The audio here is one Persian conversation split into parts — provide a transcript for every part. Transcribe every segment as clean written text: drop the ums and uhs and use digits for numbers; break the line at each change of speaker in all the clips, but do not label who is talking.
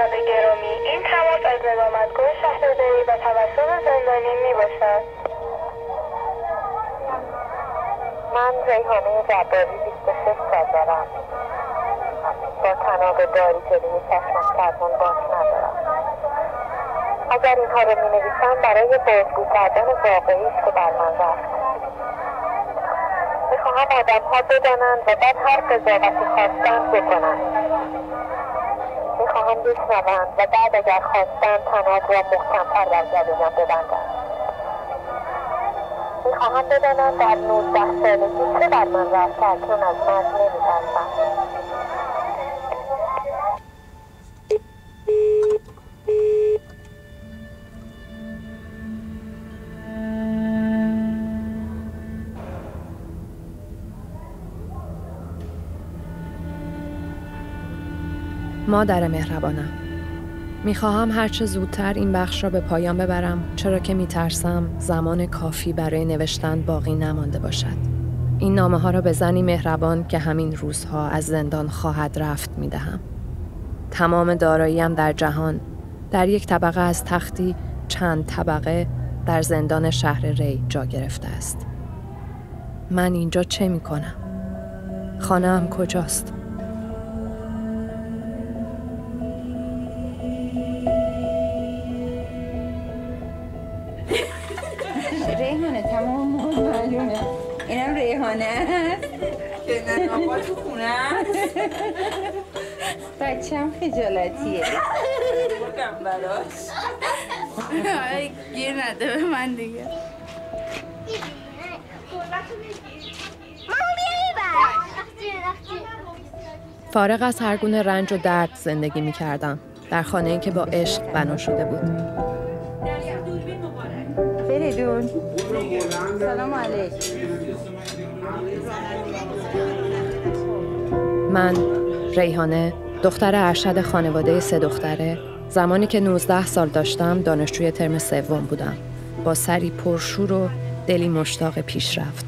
شنونده گرامی، این تماس از ندامتگاه شهرداری و توسط زندانی می باشد. من ریحانه جباری 26 سال دارم. با تناب داری جلوی چشمم فرمان باز ندارم. اگر اینها رو می نویسم برای بازگو کردن واقعی است که بر من رفت. میخواهم آدم ها بدانند و بعد هر قضاوتی خواستند بکنند. میخواهم بشنوند و بعد اگر خواستند تناب را محکمتر بر گلویم ببندند. میخواهم بدانند در 19 سالگی چه بر من رفت که اکنون از مرگ نمیترسم.
مادر مهربانم، میخواهم هرچه زودتر این بخش را به پایان ببرم، چرا که میترسم زمان کافی برای نوشتن باقی نمانده باشد. این نامه ها را به زنی مهربان که همین روزها از زندان خواهد رفت میدهم. تمام داراییم در جهان در یک طبقه از تختی چند طبقه در زندان شهر ری جا گرفته است. من اینجا چه میکنم؟ خانه‌ام کجاست؟
ریحانه تمام معلومه. اینم ریحانه است که نناقا تو خونه است. بچم خجالتیه. بگم براش گیر نده به من دیگه.
فارغ از هر گونه رنج و درد زندگی می کردم در خانه‌ای که با عشق بنا شده بود.
فریدون سلام علیک.
من ریحانه، دختر ارشد خانواده 3 دختره، زمانی که 19 سال داشتم دانشجوی ترم 3 بودم، با سری پرشور و دلی مشتاق پیشرفت.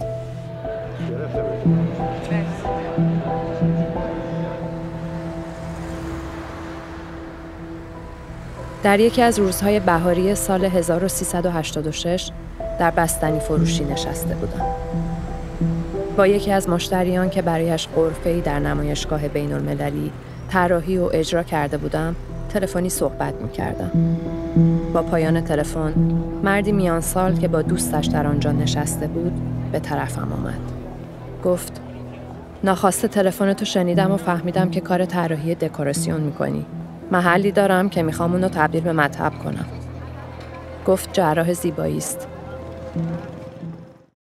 در یکی از روزهای بهاری سال 1386 در بستنی فروشی نشسته بودم. با یکی از مشتریان که برایش غرفه‌ای در نمایشگاه بین‌المللی طراحی و اجرا کرده بودم، تلفنی صحبت می‌کردم. با پایان تلفن، مردی میان سال که با دوستش در آنجا نشسته بود، به طرفم آمد. گفت: ناخواسته تلفنتو شنیدم و فهمیدم که کار طراحی دکوراسیون می‌کنی. محلی دارم که میخوام اونو تبدیل به مطب کنم. گفت جراح زیبایی است.